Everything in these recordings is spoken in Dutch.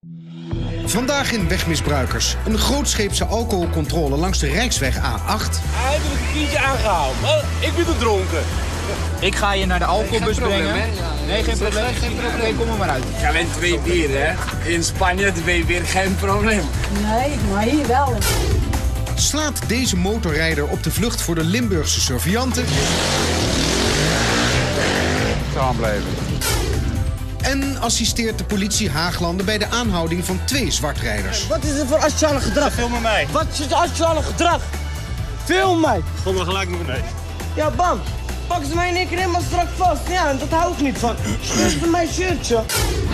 Vandaag in Wegmisbruikers. Een grootscheepse alcoholcontrole langs de Rijksweg A8. Eindelijk een keertje aangehaald. Ik ben te dronken. Ik ga je naar de alcoholbus brengen. Nee, geen probleem. Nee, kom er maar uit. Ik alleen 2 bier, hè. In Spanje 2 bier, geen probleem. Nee, maar hier wel. Slaat deze motorrijder op de vlucht voor de Limburgse surveillanten. Staan blijven. En assisteert de politie Haaglanden bij de aanhouding van 2 zwartrijders. Wat is er voor asociale gedrag? Film mij. Wat is het asociale gedrag? Film mij. Kom maar gelijk naar beneden. Ja, bam. Pak ze mij in één keer helemaal strak vast. Ja, dat hou ik niet van. Stuur ze mijn shirtje.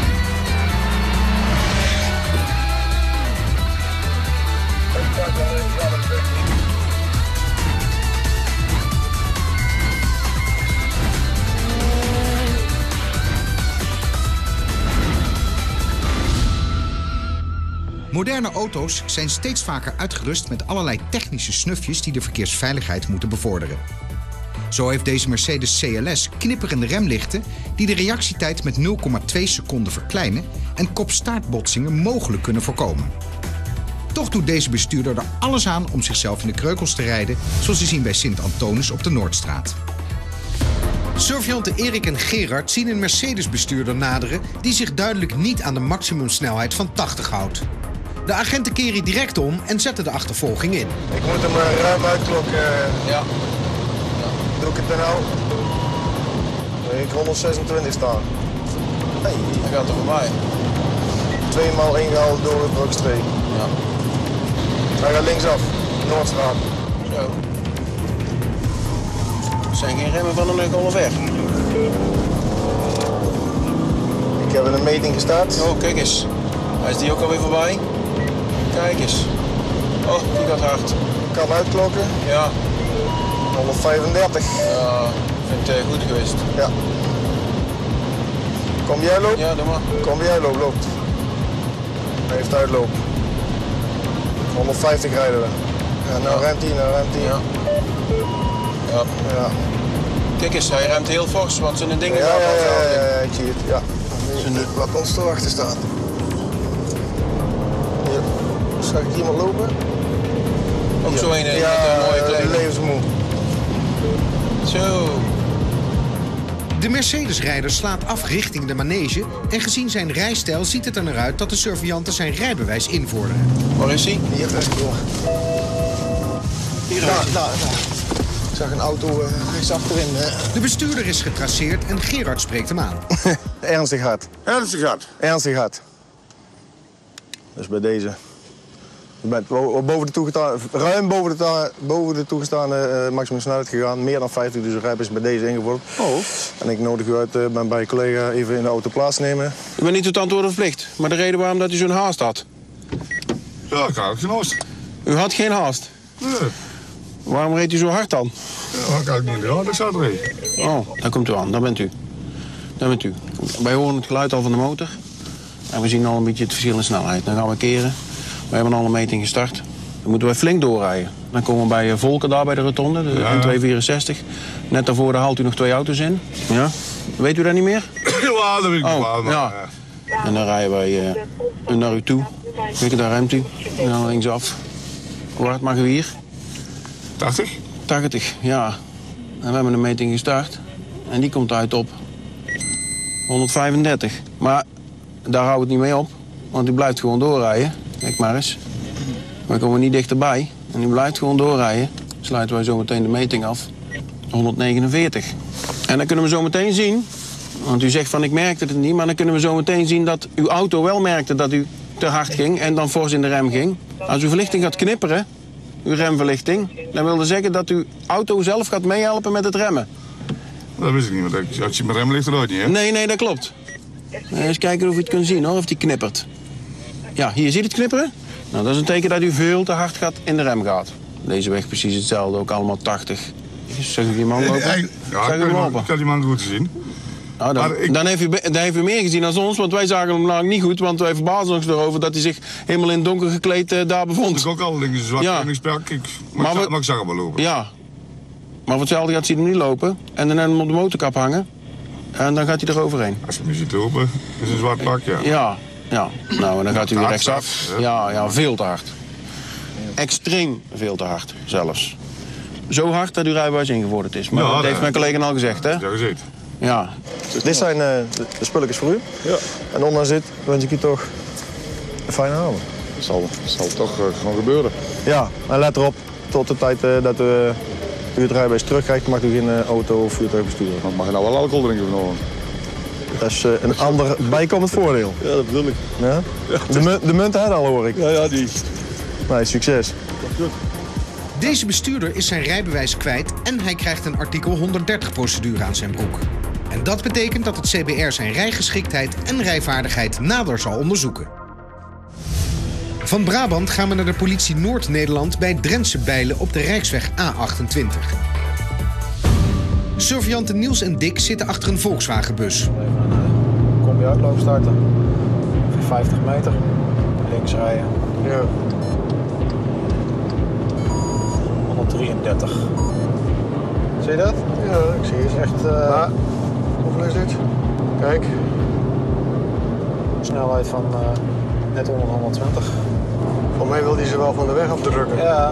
Moderne auto's zijn steeds vaker uitgerust met allerlei technische snufjes die de verkeersveiligheid moeten bevorderen. Zo heeft deze Mercedes CLS knipperende remlichten die de reactietijd met 0,2 seconden verkleinen en kop-staartbotsingen mogelijk kunnen voorkomen. Toch doet deze bestuurder er alles aan om zichzelf in de kreukels te rijden, zoals te zien bij Sint-Antonis op de Noordstraat. Surveillanten Erik en Gerard zien een Mercedes-bestuurder naderen die zich duidelijk niet aan de maximumsnelheid van 80 houdt. De agenten keren direct om en zetten de achtervolging in. Ik moet hem ruim uitklokken. Ja. Doe ik het dan nou? Ik 126 staan. Hey. Hij gaat er voorbij. 2 maal ingehaald door de brugstreek. Ja. Hij gaat linksaf, Noordstraat. Zo. Er zijn geen remmen van een onderweg. Ik heb een meting gestart. Oh, kijk eens. Hij is die ook alweer voorbij? Kijk eens. Oh, die gaat hard. Kan uitklokken? Ja. 135. Ja, ik vind het goed geweest. Ja. Kom jij lopen? Ja, doe maar. Kom jij lopen, loopt. Hij heeft uitloop. 150 rijden we. Ja, nou remt hij, nou remt hij. Ja. Ja. Ja. Kijk eens, hij remt heel fors, want zijn dingen gaan ja, ik zie het. Ja. Wat ons te wachten staat. Hier. Zag ik iemand lopen? Ook zo een met een mooie kleding. Levensmoe. Zo. De Mercedes-rijder slaat af richting de manege en gezien zijn rijstijl ziet het er naar uit dat de surveillanten zijn rijbewijs invorderen. Waar is hij? Hier recht door. Hier daar. Ik zag een auto rechts achterin. De bestuurder is getraceerd en Gerard spreekt hem aan. Ernstig hard. Ernstig hard. Ernstig hard. Dus bij deze. Je bent ruim boven de toegestaande maximumsnelheid gegaan. Meer dan 50, dus de rijbewijs is bij deze ingevorderd. Oh. En ik nodig u uit ben bij een collega even in de auto plaatsnemen. U bent niet tot antwoorden verplicht. Maar de reden waarom dat u zo'n haast had? Ja, ik had geen haast. U had geen haast? Nee. Waarom reed u zo hard dan? Ja, dat kan ik niet. Ja, dat staat erin. Oh, daar komt u aan. Daar bent u. Daar bent u. Wij horen het geluid al van de motor. En we zien al een beetje het verschil in snelheid. Dan gaan we keren. We hebben al een meting gestart. Dan moeten we flink doorrijden. Dan komen we bij Volker daar bij de rotonde, de N264. Net daarvoor haalt u nog 2 auto's in. Ja? Weet u dat niet meer? Ja, dat weet ik wel. Ja. En dan rijden wij naar u toe. Kijk, daar remt u. En dan linksaf. Hoe hard mag u hier? 80? 80, ja. En we hebben een meting gestart. En die komt uit op 135. Maar daar houdt het niet mee op. Want u blijft gewoon doorrijden. Kijk maar eens. We komen niet dichterbij. En u blijft gewoon doorrijden. Sluiten wij zo meteen de meting af. 149. En dan kunnen we zo meteen zien. Want u zegt van ik merkte het niet. Maar dan kunnen we zo meteen zien dat uw auto wel merkte dat u te hard ging. En dan fors in de rem ging. Als uw verlichting gaat knipperen. Uw remverlichting. Dan wil dat zeggen dat uw auto zelf gaat meehelpen met het remmen. Dat wist ik niet. Want als je mijn remlicht eruit niet, hè? Nee, dat klopt. Eens kijken of u het kunt zien hoor. Of die knippert. Ja, hier ziet het knipperen. Nou, dat is een teken dat u veel te hard in de rem gaat. Deze weg precies hetzelfde, ook allemaal 80. Zag u die man lopen? Ja, ik kan die man goed zien. Nou, dan heeft u meer gezien dan ons, want wij zagen hem namelijk niet goed. Want wij verbaasden ons erover dat hij zich helemaal in het donker gekleed daar bevond. Ik ook al links zwart en ik sprak. Maar ik zag hem wel lopen. Ja. Maar voor hetzelfde gaat hij hem niet lopen. En dan hem op de motorkap hangen. En dan gaat hij eroverheen. Als je hem ziet lopen, is een zwart pak, ja. Ja. Ja, nou, en dan gaat hij weer rechtsaf. Ja, veel te hard. Extreem veel te hard, zelfs. Zo hard dat uw rijbewijs ingevorderd is. Maar dat heeft mijn collega al gezegd, hè? Ja, gezien. Ja. Dus dit zijn de spulletjes voor u. Ja. En ondanks dit wens ik u toch een fijne avond. Dat zal toch gewoon gebeuren. Ja, en let erop, tot de tijd dat u het rijbewijs terugkrijgt, mag u geen auto of voertuig besturen. Want mag je nou wel alcohol drinken vanochtend? Dat is een ander bijkomend voordeel. Ja, dat bedoel ik. Ja? De munten al, hoor ik. Ja, die. Nee, succes. Deze bestuurder is zijn rijbewijs kwijt en hij krijgt een artikel 130-procedure aan zijn broek. En dat betekent dat het CBR zijn rijgeschiktheid en rijvaardigheid nader zal onderzoeken. Van Brabant gaan we naar de politie Noord-Nederland bij Drentse Bijlen op de Rijksweg A28. Surveillanten Niels en Dick zitten achter een Volkswagenbus. Even een combi-uitloop starten. 50 meter. Links rijden. Ja. 133. Zie je dat? Ja, ik zie het. Is echt... hoeveel is dit? Kijk. Snelheid van net onder 120. Voor mij wil hij ze wel van de weg afdrukken. Ja.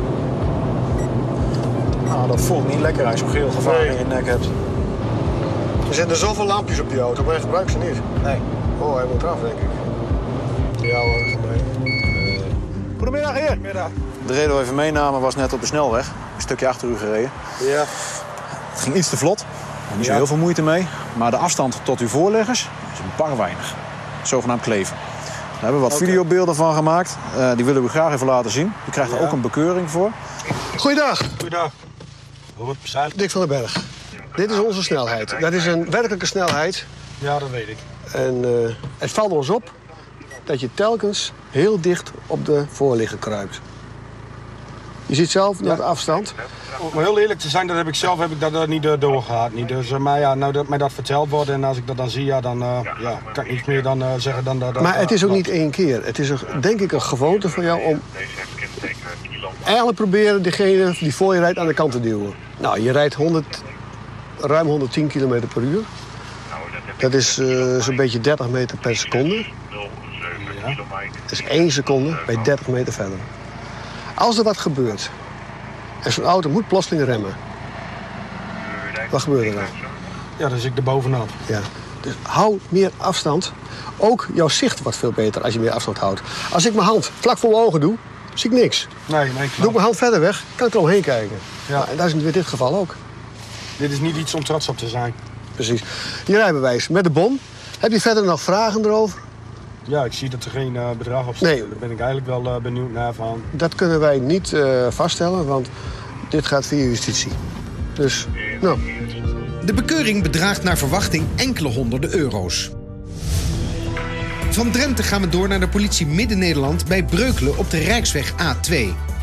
Nou, dat voelt niet lekker als je zo'n geel gevaar in je nek hebt. Er zitten zoveel lampjes op die auto, maar hij gebruikt ze niet. Nee. Oh, hij moet eraf, denk ik. Ja hoor, Goedemiddag, heer. Middag. De reden waar we even meenamen was net op de snelweg. Een stukje achter u gereden. Ja. Het ging iets te vlot. Er was niet zo heel veel moeite mee. Maar de afstand tot uw voorleggers is een bar weinig. Zogenaamd kleven. Daar hebben we wat videobeelden van gemaakt. Die willen we graag even laten zien. Je krijgt er ook een bekeuring voor. Goeiedag. Goeiedag. Dick van den Berg. Dit is onze snelheid. Dat is een werkelijke snelheid. Ja, dat weet ik. En het valt ons op dat je telkens heel dicht op de voorligger kruipt. Je ziet zelf naar de afstand. Om heel eerlijk te zijn, heb ik dat niet doorgehad. Niet. Dus, maar ja, nou dat mij dat verteld wordt en als ik dat dan zie, dan kan ik niets meer dan zeggen dan dat. Maar het is ook niet één keer. Het is denk ik een gewoonte van jou om eigenlijk proberen degene die voor je rijdt aan de kant te duwen. Nou, je rijdt ruim 110 km per uur. Dat is zo'n beetje 30 meter per seconde. Dat is 1 seconde bij 30 meter verder. Als er wat gebeurt en zo'n auto moet plotseling remmen, wat gebeurt er dan? Ja, dan zit ik er bovenop. Ja. Dus hou meer afstand. Ook jouw zicht wordt veel beter als je meer afstand houdt. Als ik mijn hand vlak voor mijn ogen doe, zie ik niks. Nee, doe ik mijn hand verder weg, kan ik er omheen kijken. Ja. Nou, en dat is in dit geval ook. Dit is niet iets om trots op te zijn. Precies. Je rijbewijs met de bon. Heb je verder nog vragen erover? Ja, ik zie dat er geen bedrag op staat. Nee. Daar ben ik eigenlijk wel benieuwd naar van. Dat kunnen wij niet vaststellen, want dit gaat via justitie. Dus, nou. De bekeuring bedraagt naar verwachting enkele honderden euro's. Van Drenthe gaan we door naar de politie Midden-Nederland bij Breukelen op de Rijksweg A2.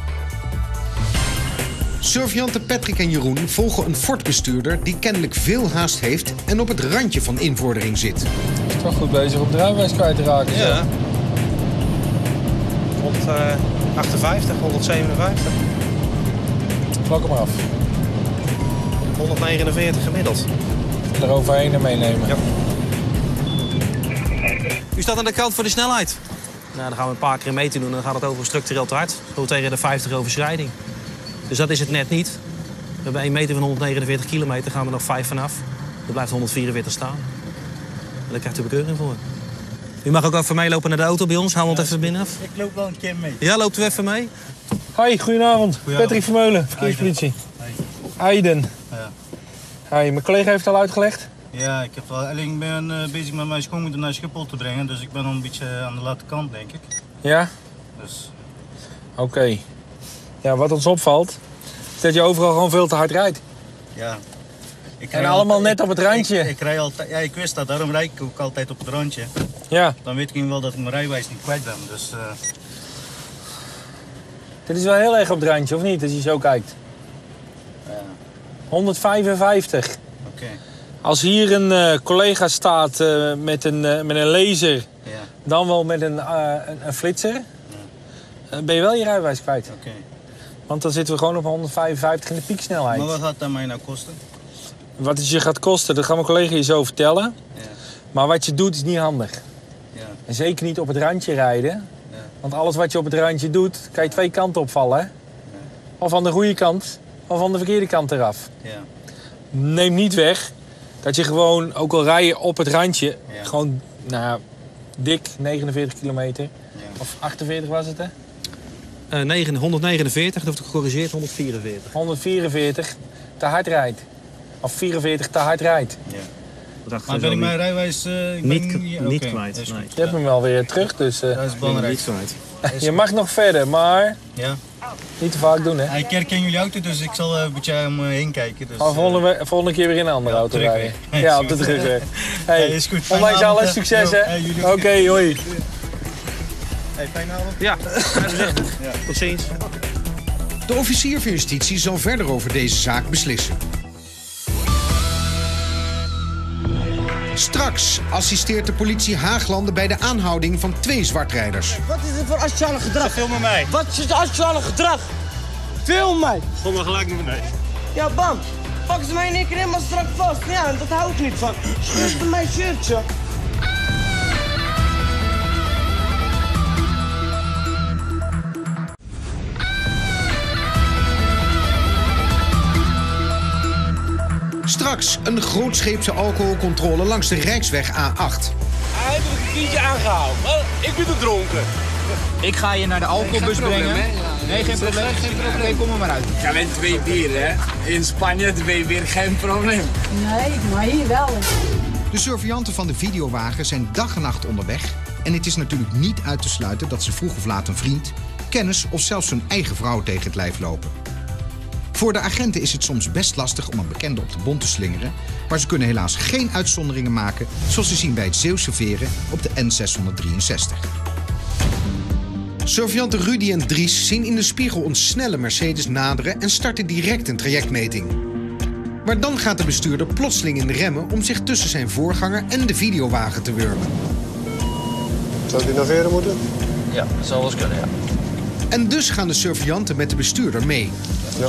Surveillanten Patrick en Jeroen volgen een Ford-bestuurder die kennelijk veel haast heeft en op het randje van invordering zit. Toch goed bezig om de rijbewijs kwijt te raken. Ja. 158, 157. Vlak hem af. 149 gemiddeld. Eroverheen en meenemen. Ja. U staat aan de kant voor de snelheid. Nou, dan gaan we een paar keer meten doen en dan gaat het over structureel te hard. Zo tegen de 50 overschrijding. Dus dat is het net niet. We hebben 1 meter van 149 kilometer, gaan er nog 5 vanaf. Er blijft 144 staan. En daar krijgt u bekeuring voor. U mag ook even meelopen naar de auto bij ons. Haal ons even binnen af. Ik loop wel een keer mee. Ja, loopt u even mee. Hoi, goedenavond. Patrick Vermeulen, verkeerspolitie. Aiden. Ja. Hi, mijn collega heeft het al uitgelegd. Ja, ik ben bezig met mijn schoonmoeder naar Schiphol te brengen. Dus ik ben nog een beetje aan de late kant, denk ik. Ja? Dus. Oké. Ja, wat ons opvalt, is dat je overal gewoon veel te hard rijdt. Ja. En allemaal net op het randje. Ik rij altijd, ja, ik wist dat, daarom rijd ik ook altijd op het randje. Ja. Dan weet ik wel dat ik mijn rijbewijs niet kwijt ben, dus... Dit is wel heel erg op het randje, of niet, als je zo kijkt? Ja. 155. Oké. Als hier een collega staat met een laser, ja. dan wel met een flitser, ben je wel je rijbewijs kwijt. Oké. Want dan zitten we gewoon op 155 in de pieksnelheid. Maar wat gaat dat mij nou kosten? Wat het je gaat kosten, dat gaat mijn collega je zo vertellen. Ja. Maar wat je doet is niet handig. Ja. En zeker niet op het randje rijden. Ja. Want alles wat je op het randje doet, kan je twee kanten opvallen. Hè? Ja. Of aan de goede kant, of aan de verkeerde kant eraf. Ja. Neem niet weg dat je gewoon, ook al rij je op het randje... gewoon dik 49 kilometer. Ja. Of 48 was het, hè? 149, dat wordt gecorrigeerd, 144. 144 te hard rijdt. Of 44 te hard rijdt. Ja. Maar ben ik mijn rijwijs niet kwijt. Nee. Je hebt hem wel weer terug, dus... dat is belangrijk. Je mag nog verder, maar... Ja. Niet te vaak doen, hè? Ik herken jullie auto, dus ik zal een beetje om me heen kijken. Dus, volgende keer weer in een andere auto rijden. Ja, op de terugweg. Hey, is goed. Ondanks alles, succes, hè? Oké, hoi. Hey, fijne avond. Ja, tot ziens. De officier van justitie zal verder over deze zaak beslissen. Straks assisteert de politie Haaglanden bij de aanhouding van 2 zwartrijders. Wat is dit voor asociale gedrag? Film mij. Wat is dit asociale gedrag? Film mij. Kom maar gelijk naar beneden. Ja, bam. Pakken ze mij in één keer helemaal strak vast. Ja, dat hou ik niet van. Stuur ze mijn shirtje. Straks een grootscheepse alcoholcontrole langs de Rijksweg A8. Hij heeft een kiertje aangehaald. Ik ben dronken. Ik ga je naar de alcoholbus brengen. Nee, geen probleem. Oké, kom er maar uit. Ja, alleen 2 bieren, hè? In Spanje 2 bier, geen probleem. Nee, maar hier wel. De surveillanten van de videowagen zijn dag en nacht onderweg. En het is natuurlijk niet uit te sluiten dat ze vroeg of laat een vriend, kennis of zelfs hun eigen vrouw tegen het lijf lopen. Voor de agenten is het soms best lastig om een bekende op de bont te slingeren, maar ze kunnen helaas geen uitzonderingen maken, zoals ze zien bij het Zeeuwse Veren op de N663. Surveillanten Rudy en Dries zien in de spiegel een snelle Mercedes naderen en starten direct een trajectmeting. Maar dan gaat de bestuurder plotseling in de remmen om zich tussen zijn voorganger en de videowagen te wurmen. Zou die naar Veren moeten? Ja, dat zal wel eens kunnen, ja. En dus gaan de surveillanten met de bestuurder mee. Ja.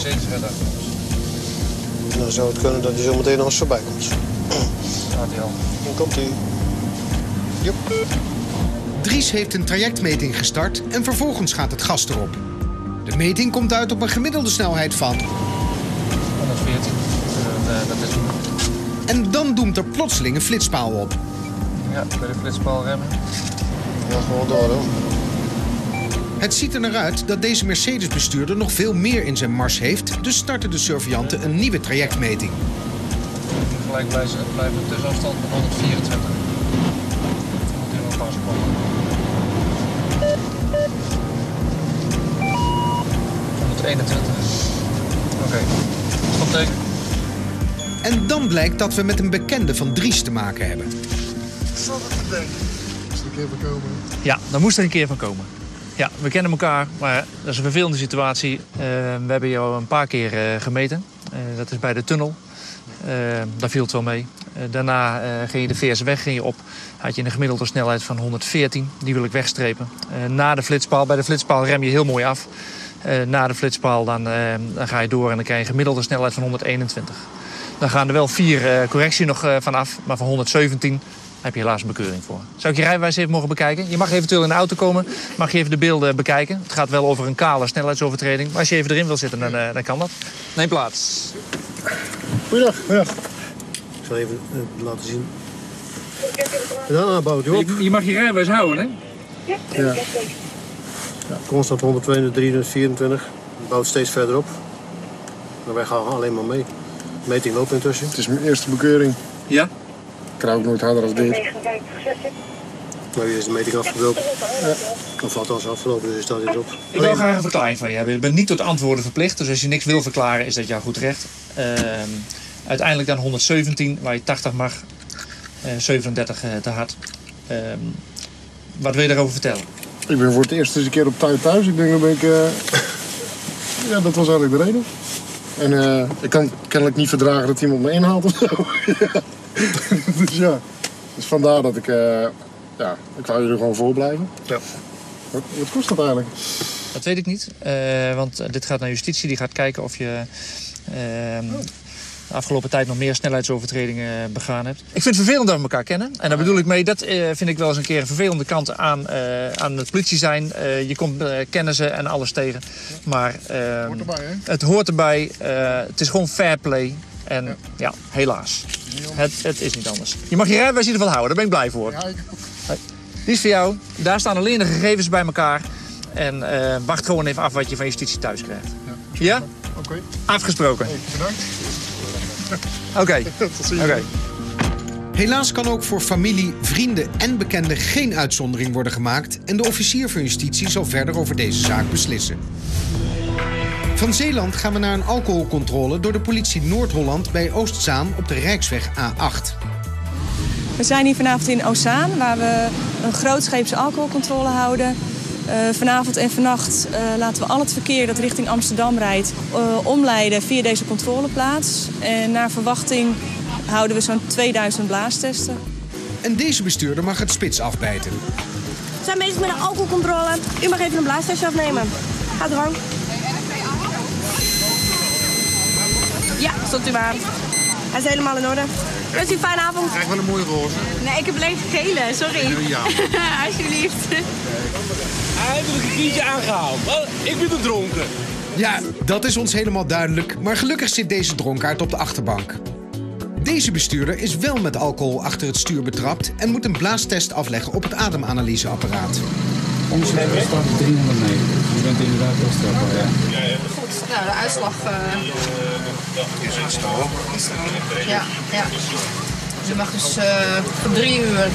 Dan zou het kunnen dat hij zo meteen nog eens voorbij komt. Gaat hij al. Dan komt hij. Jop. Dries heeft een trajectmeting gestart en vervolgens gaat het gas erop. De meting komt uit op een gemiddelde snelheid van 114. Dat is... En dan doemt er plotseling een flitspaal op. Ja, bij de flitspaal remmen. Ja, gewoon door hoor. Het ziet er naar uit dat deze Mercedes-bestuurder nog veel meer in zijn mars heeft, dus starten de surveillanten een nieuwe trajectmeting. Gelijk blijven de tussenafstand van 124. Dat moet helemaal pas komen. 121. Oké. Stop teken. En dan blijkt dat we met een bekende van Dries te maken hebben. Zal het te denken? Is er een keer van komen? Ja, daar moest er een keer van komen. Ja, we kennen elkaar, maar dat is een vervelende situatie. We hebben jou een paar keer gemeten. Dat is bij de tunnel. Daar viel het wel mee. Daarna ging je de Veerseweg ging je op. Had je een gemiddelde snelheid van 114. Die wil ik wegstrepen. Na de flitspaal, bij de flitspaal rem je heel mooi af. Na de flitspaal dan ga je door en dan krijg je een gemiddelde snelheid van 121. Dan gaan er wel 4 correcties nog vanaf, maar van 117 heb je helaas een bekeuring voor. Zou ik je rijbewijs even mogen bekijken? Je mag eventueel in de auto komen, mag je even de beelden bekijken. Het gaat wel over een kale snelheidsovertreding. Maar als je even erin wil zitten, dan kan dat. Neem plaats. Goeiedag. Ik zal even laten zien. En dan aanbouwt u op. Je mag je rijbewijs houden, hè? Ja. Constant 122, 324. Bouwt steeds verder op. Maar wij gaan alleen maar mee. De meting loopt intussen. Het is mijn eerste bekeuring. Ja? Ik rij ook nooit harder als dit. Maar hier is de meting afgebroken. Ja. Of althans afgelopen, dus staat dit op. Ik wil graag een verklaring van je hebben. Je bent niet tot antwoorden verplicht. Dus als je niks wil verklaren, is dat jouw goed recht. Uiteindelijk dan 117, waar je 80 mag. 37 te hard. Wat wil je daarover vertellen? Ik ben voor het eerst eens een keer op tijd thuis. Ik denk dat ik... Ja, dat was eigenlijk de reden. En ik kan kennelijk niet verdragen dat iemand me inhaalt of zo. Dus ja. Dus vandaar dat ik... ik wou jullie gewoon voorblijven. Ja. Wat kost dat eigenlijk? Dat weet ik niet. Want dit gaat naar justitie. Die gaat kijken of je... de afgelopen tijd nog meer snelheidsovertredingen begaan hebt. Ik vind het vervelend dat we elkaar kennen. En daar bedoel ik mee, dat vind ik wel eens een keer een vervelende kant aan het politie zijn. Je komt kennissen en alles tegen. Maar Hoort erbij, hè? het hoort erbij. Het is gewoon fair play. En ja, helaas. Het is niet anders. Je mag je rijbewijs in ieder geval houden, daar ben ik blij voor. Ja, ik... Die is voor jou. Daar staan alleen de gegevens bij elkaar. En wacht gewoon even af wat je van justitie thuis krijgt. Ja? Oké. Afgesproken. Hey, bedankt. Oké. Tot ziens. Oké. Helaas kan ook voor familie, vrienden en bekenden geen uitzondering worden gemaakt en de officier van justitie zal verder over deze zaak beslissen. Van Zeeland gaan we naar een alcoholcontrole door de politie Noord-Holland bij Oostzaan op de Rijksweg A8. We zijn hier vanavond in Oostzaan, waar we een grootscheepse alcoholcontrole houden. Vanavond en vannacht laten we al het verkeer dat richting Amsterdam rijdt omleiden via deze controleplaats. En naar verwachting houden we zo'n 2000 blaastesten. En deze bestuurder mag het spits afbijten. We zijn bezig met een alcoholcontrole. U mag even een blaastestje afnemen. Gaat er gang. Ja, stond u maar. Hij is helemaal in orde. Wens u een fijne avond. Krijg wel een mooie roze. Nee, ik heb alleen gele, sorry. Ja. Alsjeblieft. Eindelijk een kiertje aangehaald. Ik ben dronken. Ja, dat is ons helemaal duidelijk, maar gelukkig zit deze dronkaard op de achterbank. Deze bestuurder is wel met alcohol achter het stuur betrapt en moet een blaastest afleggen op het ademanalyseapparaat. Onze level staat 390. Je bent inderdaad wel strafbaar, ja. Goed, nou de uitslag is ja, ja. Dus je mag dus voor 3 uur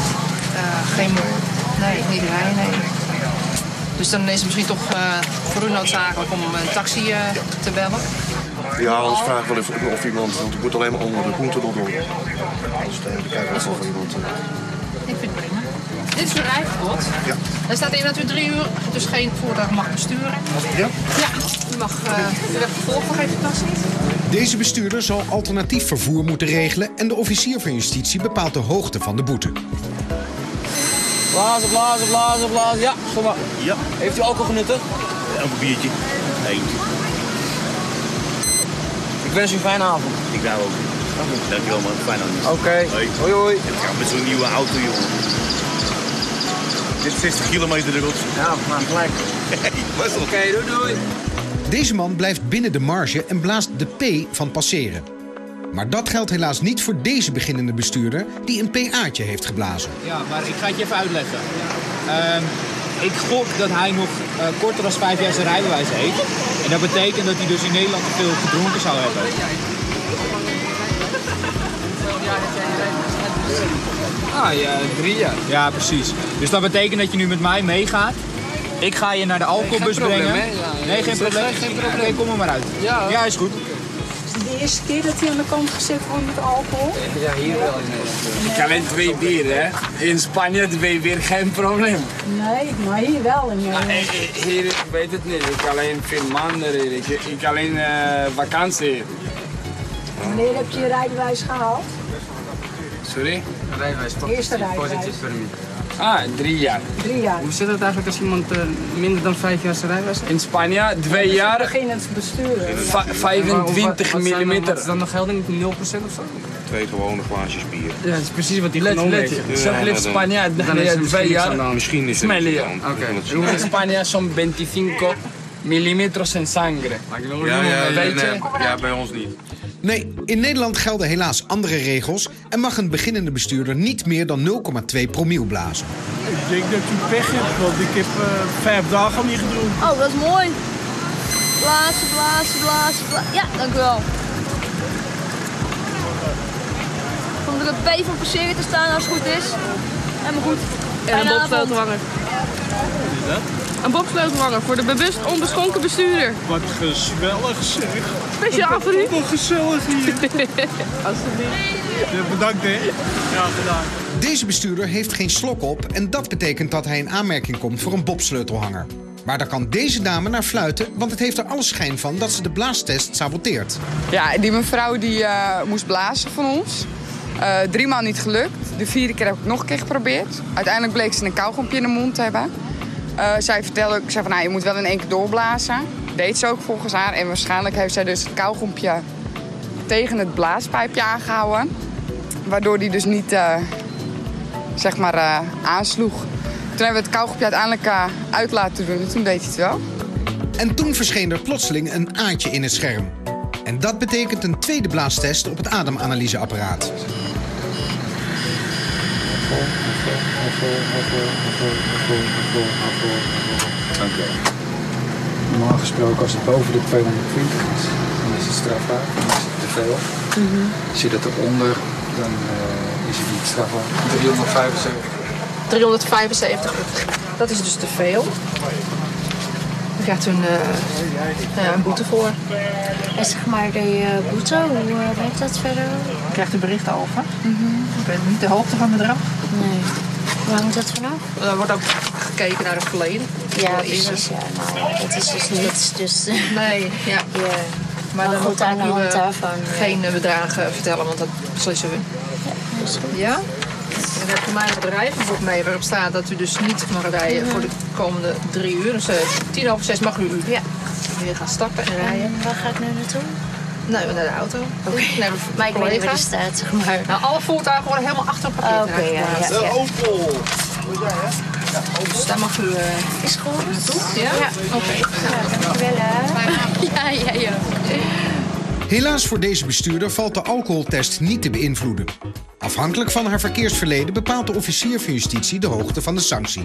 niet rijden, nee. Dus dan is het misschien toch voor u noodzakelijk om een taxi te bellen. Ja, anders vraag ik wel even of iemand, want ik moet alleen maar onder de groente nog doen. Dus dan kijken we of iemand... Ik vind het prima. Dit is uw rijverbod. Ja. Daar staat in dat u 3 uur dus geen voertuig mag besturen. Ja? Ja, u mag de weg vervolgen, geeft u tas niet. Deze bestuurder zal alternatief vervoer moeten regelen en de officier van justitie bepaalt de hoogte van de boete. Blazen, blazen, blazen, blazen. Ja, kom maar. Ja. Heeft u alcohol genuttigd? Een biertje. Eentje. Ik wens u een fijne avond. Ik daar ook. Dankjewel man, fijn avond. Oké. Hoi hoi. Het gaat met zo'n nieuwe auto, jongen. Dit is 60 kilometer de rots. Ja, maar gelijk. Oké, doei doei. Deze man blijft binnen de marge en blaast de P van passeren. Maar dat geldt helaas niet voor deze beginnende bestuurder die een PA'tje heeft geblazen. Ja, maar ik ga het je even uitleggen. Ik gok dat hij nog korter dan 5 jaar zijn rijbewijs heeft. En dat betekent dat hij dus in Nederland te veel gedronken zou hebben. Ah ja, 3 jaar. Ja, precies. Dus dat betekent dat je nu met mij meegaat. Ik ga je naar de alcoholbus brengen. Nee, geen probleem. Nee, kom er maar uit. Ja, is goed. De eerste keer dat hij aan de kant gezet wordt met alcohol? Ja, hier wel in Nederland. Ik alleen 2 bier, hè. In Spanje 2 bier, geen probleem. Nee, maar hier wel in Nederland. Hier, ik weet het niet. Ik alleen 4 maanden hier. Ik alleen vakantie. Wanneer heb je je rijbewijs gehaald? Sorry? Rijbewijs, Eerste rijbewijs. positief permit. Ah, 3 jaar. 3 jaar. Hoe zit het eigenlijk als iemand minder dan 5 jaar zijn rijbewijs heeft? In Spanje 2 jaar. Beginnend besturen. 25 mm. Wat is dan nog geldig? 0% of zo? 2 gewone glaasjes bier. Ja, dat is precies wat die Let, genomen heeft. in Spanje Dan is het 2 jaar. Misschien is het Smelia. Oké. In Spanje son 25 millimetros en sangre. Ja, bij ons niet. Nee, in Nederland gelden helaas andere regels en mag een beginnende bestuurder niet meer dan 0,2 promiel blazen. Ik denk dat u pech hebt, want ik heb 5 dagen al niet gedronken. Oh, dat is mooi. Blazen, blazen, blazen, blazen. Ja, dank u wel. Komt er een P van passeren te staan als het goed is. Helemaal goed. En een bobsleutelhanger. Een bobsleutelhanger voor de bewust onbeschonken bestuurder. Wat gezellig zeg. Speciaal voor u. Wat gezellig hier. Alsjeblieft. Ja, bedankt hè. Ja, gedaan. Deze bestuurder heeft geen slok op en dat betekent dat hij in aanmerking komt voor een bobsleutelhanger. Maar daar kan deze dame naar fluiten, want het heeft er alle schijn van dat ze de blaastest saboteert. Ja, die mevrouw die moest blazen van ons. 3 maal niet gelukt. De 4e keer heb ik nog een keer geprobeerd. Uiteindelijk bleek ze een kauwgompje in de mond te hebben. Zij vertelde, ik zei van nou, je moet wel in 1 keer doorblazen. Deed ze ook volgens haar. En waarschijnlijk heeft zij dus het kauwgompje tegen het blaaspijpje aangehouden. Waardoor die dus niet aansloeg. Toen hebben we het kauwgompje uiteindelijk uit laten doen en toen deed hij het wel. En toen verscheen er plotseling een A'tje in het scherm. En dat betekent een tweede blaastest op het ademanalyseapparaat. Oké. Normaal gesproken als het boven de 220 is, dan is het strafbaar. Dan is het te veel. Als je dat eronder, dan is het niet strafbaar. 375. 375. Dat is dus te veel. Je krijgt een boete voor. En zeg maar de boete, hoe werkt dat verder? Je krijgt een bericht over. Ik weet niet de hoogte van het bedrag. Nee. Waar hangt dat vanaf? Er wordt ook gekeken naar het verleden. Ja, precies. Ja. Nou, dat is dus niets. Dus, nee, ja. Maar dan goed, aan de hand daarvan. Geen bedragen vertellen, want dat beslissen we. Ja, is goed. Ja? En dan heb je mijn bedrijf mee waarop staat dat u dus niet mag rijden voor de komende 3 uur. Dus 5:10 mag u weer gaan stappen en rijden. En waar ga ik nu naartoe? Nou, naar de auto. Oké. Maar ik weet niet waar die staat, zeg maar. Nou, alle voertuigen worden helemaal achter een parkeerterrein geplaatst. De Opel! Dus daar mag u... Is goed? Ja? Oké. Ja, dankjewel hè. Ja. Helaas voor deze bestuurder valt de alcoholtest niet te beïnvloeden. Afhankelijk van haar verkeersverleden bepaalt de officier van justitie de hoogte van de sanctie.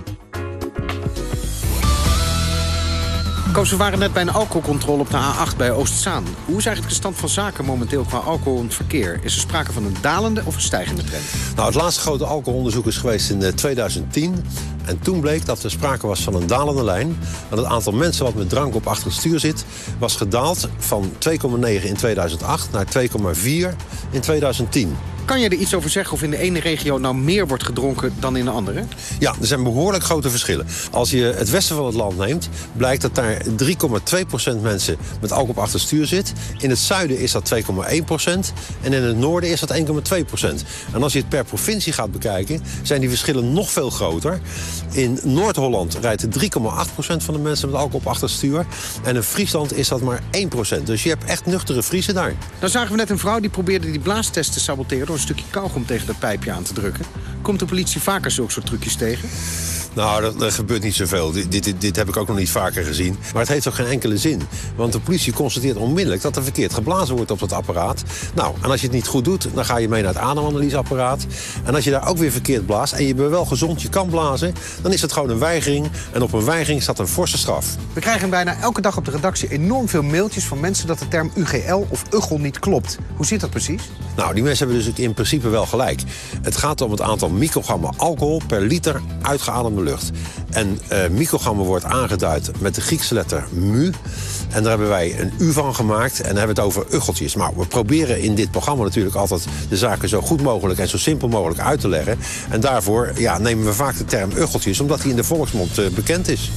Koos, we waren net bij een alcoholcontrole op de A8 bij Oostzaan. Hoe is eigenlijk de stand van zaken momenteel qua alcohol in het verkeer? Is er sprake van een dalende of een stijgende trend? Nou, het laatste grote alcoholonderzoek is geweest in 2010. En toen bleek dat er sprake was van een dalende lijn. Dat het aantal mensen wat met drank op achter het stuur zit was gedaald van 2,9 in 2008 naar 2,4 in 2010. Kan je er iets over zeggen of in de ene regio nou meer wordt gedronken dan in de andere? Ja, er zijn behoorlijk grote verschillen. Als je het westen van het land neemt, blijkt dat daar 3,2% mensen met alcohol op achter het stuur zit. In het zuiden is dat 2,1% en in het noorden is dat 1,2%. En als je het per provincie gaat bekijken, zijn die verschillen nog veel groter. In Noord-Holland rijdt 3,8% van de mensen met alcohol op achter het stuur. En in Friesland is dat maar 1%. Dus je hebt echt nuchtere Friesen daar. Dan zagen we net een vrouw die probeerde die blaastest te saboteren door een stukje kauwgom tegen dat pijpje aan te drukken. Komt de politie vaker zulke soort trucjes tegen? Nou, dat gebeurt niet zoveel. Dit heb ik ook nog niet vaker gezien. Maar het heeft ook geen enkele zin. Want de politie constateert onmiddellijk dat er verkeerd geblazen wordt op dat apparaat. Nou, en als je het niet goed doet, dan ga je mee naar het ademanalyseapparaat. En als je daar ook weer verkeerd blaast en je bent wel gezond, je kan blazen, dan is het gewoon een weigering. En op een weigering staat een forse straf. We krijgen bijna elke dag op de redactie enorm veel mailtjes van mensen dat de term UGL of uggel niet klopt. Hoe zit dat precies? Nou, die mensen hebben dus in principe wel gelijk. Het gaat om het aantal microgrammen alcohol per liter uitgeademde lucht. En microgrammen wordt aangeduid met de Griekse letter mu. En daar hebben wij een U van gemaakt en dan hebben we het over uggeltjes. Maar we proberen in dit programma natuurlijk altijd de zaken zo goed mogelijk en zo simpel mogelijk uit te leggen. En daarvoor nemen we vaak de term uggeltjes, omdat die in de volksmond bekend is.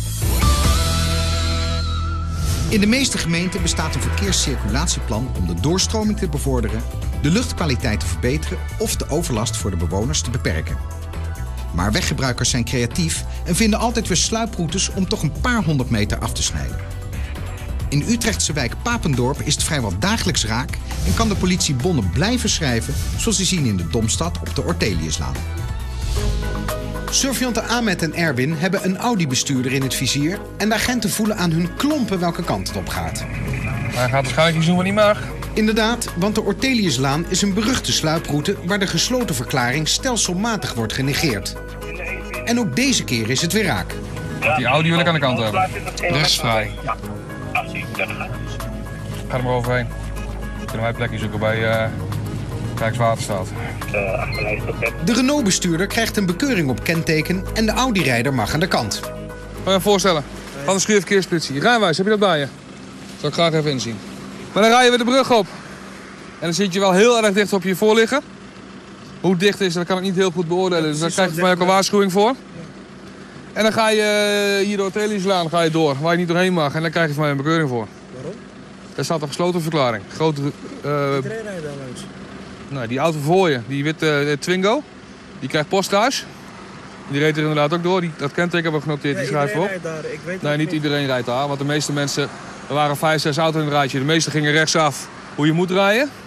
In de meeste gemeenten bestaat een verkeerscirculatieplan om de doorstroming te bevorderen, de luchtkwaliteit te verbeteren of de overlast voor de bewoners te beperken. Maar weggebruikers zijn creatief en vinden altijd weer sluiproutes om toch een paar 100 meter af te snijden. In Utrechtse wijk Papendorp is het vrijwel dagelijks raak en kan de politie bonnen blijven schrijven, zoals we zien in de Domstad op de Orteliuslaan. Surveillanten Ahmed en Erwin hebben een Audi-bestuurder in het vizier en de agenten voelen aan hun klompen welke kant het op gaat. Hij gaat waarschijnlijk iets doen wat niet mag. Inderdaad, want de Orteliuslaan is een beruchte sluiproute waar de gesloten verklaring stelselmatig wordt genegeerd. En ook deze keer is het weer raak. Die Audi wil ik aan de kant hebben. Rechtsvrij. Ga er maar overheen. Kunnen wij een plekje zoeken bij Rijkswaterstaat. De Renault-bestuurder krijgt een bekeuring op kenteken en de Audi-rijder mag aan de kant. Kan je je voorstellen? Van de schuurverkeerspolitie. Rijnwijs, heb je dat bij je? Zal ik graag even inzien. Maar dan rij je weer de brug op. En dan zit je wel heel erg dicht op je voorligger. Hoe dicht is, dat kan ik niet heel goed beoordelen. Dus daar krijg je van mij ook een waarschuwing voor. En dan ga je hier door het Orteliuslaan door, waar je niet doorheen mag. En dan krijg je van mij een bekeuring voor. Waarom? Daar staat een gesloten verklaring. Grote, Iedereen rijdt daar langs. Nou, die auto voor je, die witte Twingo, die krijgt post thuis. Die reed er inderdaad ook door. Dat kenteken hebben we genoteerd, die schrijven we op. Ik weet nee, niet iedereen rijdt daar, want de meeste mensen... Er waren 5, 6 auto's in het rijtje. De meeste gingen rechtsaf hoe je moet rijden.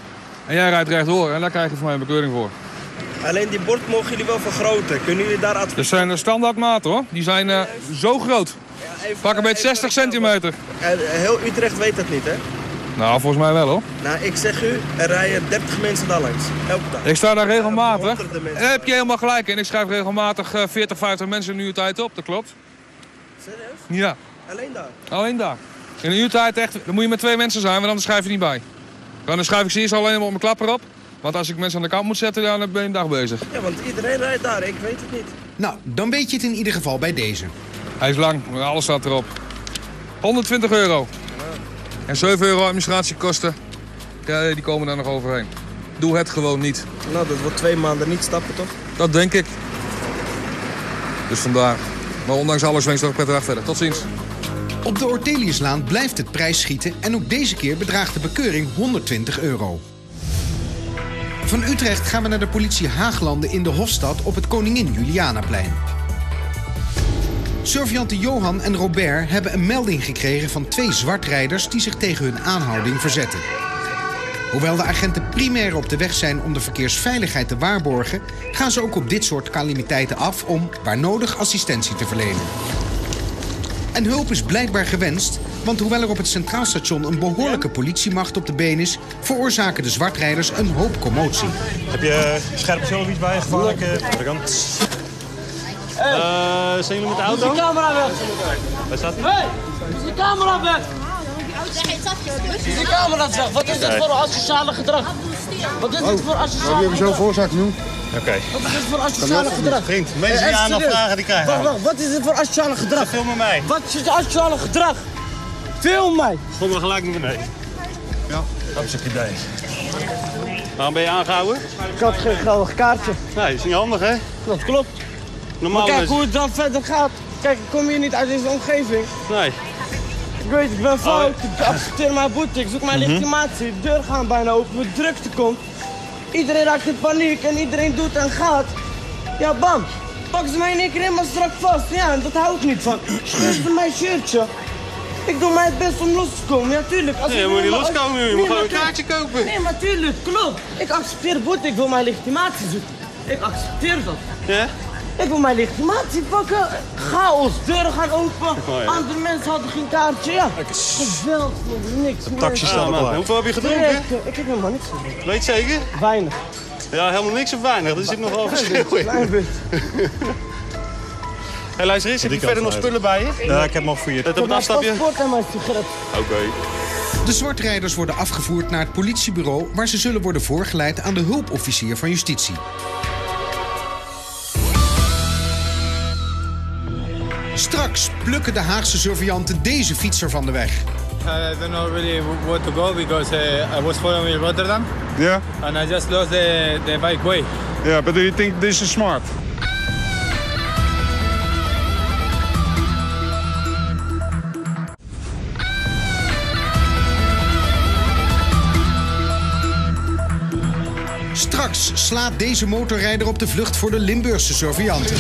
En jij rijdt rechtdoor en daar krijg je van mij een bekeuring voor. Alleen die bord mogen jullie wel vergroten. Kunnen jullie daar advies... Dat zijn standaardmaten hoor. Die zijn zo groot. Pak een beetje 60 centimeter. Heel Utrecht weet dat niet, hè? Nou, volgens mij wel hoor. Nou, ik zeg u, er rijden 30 mensen daar langs. Elke dag. Ik sta daar regelmatig. En daar heb je helemaal gelijk in. Ik schrijf regelmatig 40, 50 mensen in een uurtijd op. Dat klopt. Serieus? Ja. Alleen daar? Alleen daar. In een uurtijd echt, dan moet je met 2 mensen zijn, want anders schrijf je niet bij. Dan schrijf ik ze eerst alleen maar op mijn klapper op. Want als ik mensen aan de kant moet zetten, dan ben je een dag bezig. Ja, want iedereen rijdt daar. Ik weet het niet. Nou, dan weet je het in ieder geval bij deze. Hij is lang, alles staat erop. 120 euro. En 7 euro administratiekosten, ja, die komen daar nog overheen. Doe het gewoon niet. Nou, dat wordt 2 maanden niet stappen, toch? Dat denk ik. Dus vandaar. Maar ondanks alles wens ik nog prettig verder. Tot ziens. Op de Orteliuslaan blijft het prijsschieten en ook deze keer bedraagt de bekeuring 120 euro. Van Utrecht gaan we naar de politie Haaglanden in de Hofstad op het Koningin Julianaplein. Surveillanten Johan en Robert hebben een melding gekregen van 2 zwartrijders die zich tegen hun aanhouding verzetten. Hoewel de agenten primair op de weg zijn om de verkeersveiligheid te waarborgen, gaan ze ook op dit soort calamiteiten af om, waar nodig, assistentie te verlenen. En hulp is blijkbaar gewenst, want hoewel er op het Centraal Station een behoorlijke politiemacht op de been is, veroorzaken de zwartrijders een hoop commotie. Heb je scherpe zelf iets bij je gevaarlijke? Zijn jullie met de auto? Doe de camera weg! Waar staat hij? Hey! Doe de camera weg! Doe de camera weg! Wat is dit voor asociale gedrag? Wat is dit voor asociale gedrag? Zo veroorzaakt nu. Oké. Wat is dit voor asociale gedrag? Vriend, mensen die aandacht vragen, die krijgen. Wacht, wat is dit voor asociale gedrag? Film met mij. Wat is dit asociale gedrag? Film mij! Schop maar gelijk naar beneden. Ja. Dat is een idee. Waarom ben je aangehouden? Ik had geen geldig kaartje. Nee, dat is niet handig, hè? Dat klopt. Normaal maar kijk hoe het dan verder gaat. Kijk, ik kom hier niet uit deze omgeving. Nee. Ik weet, ik ben fout. Ik accepteer mijn boete. Ik zoek mijn legitimatie. De deur gaat bijna open. De drukte komt. Iedereen raakt in paniek en iedereen doet en gaat. Ja, bam. Pak ze mij in één keer helemaal strak vast. Ja, en dat hou ik niet van. Scheur ze mijn shirtje. Ik doe mij het best om los te komen. Ja, tuurlijk. Nee, je moet niet loskomen. Je moet gewoon een kaartje kopen. Nee, maar tuurlijk. Klopt. Ik accepteer de boete. Ik wil mijn legitimatie zoeken. Ik accepteer dat. Ja? Ik wil mijn legitimatie pakken. Chaos, deuren gaan open. Oh, ja. Andere mensen hadden geen kaartje. Ja, geweld voor niks. De taxi staat al klaar. Hoeveel heb je gedronken? Ik heb helemaal niks gedronken. Weet je zeker? Weinig. Ja, helemaal niks of weinig. Er zit nog wel verschil in. Klein beetje. Hé, luister eens, heb je verder nog spullen bij je? Ja, ik heb nog 4. Ik heb mijn paspoort en mijn sigaret. Oké. De zwartrijders worden afgevoerd naar het politiebureau, waar ze zullen worden voorgeleid aan de hulpofficier van justitie. Straks plukken de Haagse surveillanten deze fietser van de weg. I don't know really where to go because I was following in Rotterdam. Yeah. And I just lost the bike way. Yeah, but do you think this is smart? Straks slaat deze motorrijder op de vlucht voor de Limburgse surveillanten.